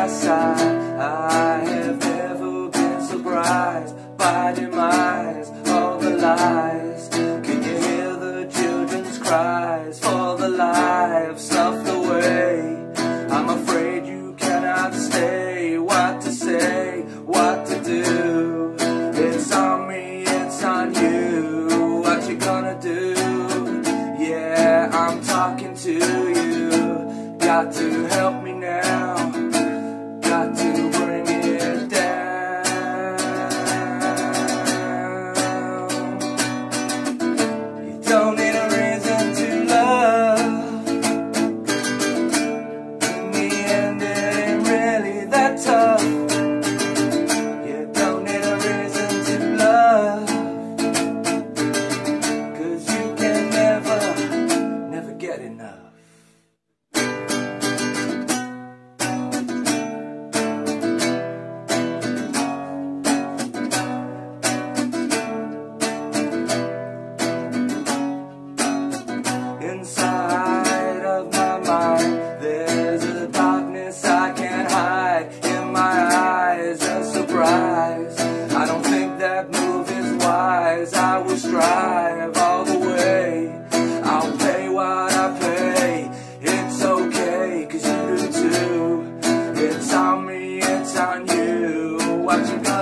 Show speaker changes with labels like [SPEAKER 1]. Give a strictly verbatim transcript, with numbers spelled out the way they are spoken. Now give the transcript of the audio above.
[SPEAKER 1] side. I have never been surprised by demise, all the lies. Can you hear the children's cries for the lives snuffed away? I'm afraid you cannot stay. What to say, what to do? It's on me, it's on you. What you gonna do? Yeah, I'm talking to you. Got to help me now. Got to bring it down. You don't need a reason to love. In the end, it ain't really that tough. You don't need a reason to love, 'cause you can never, never get enough. Inside of my mind, there's a darkness I can't hide. In my eyes, a surprise. I don't think that move is wise. I will strive all the way. I'll pay what I pay. It's okay, 'cause you do too. It's on me, it's on you. What you gonna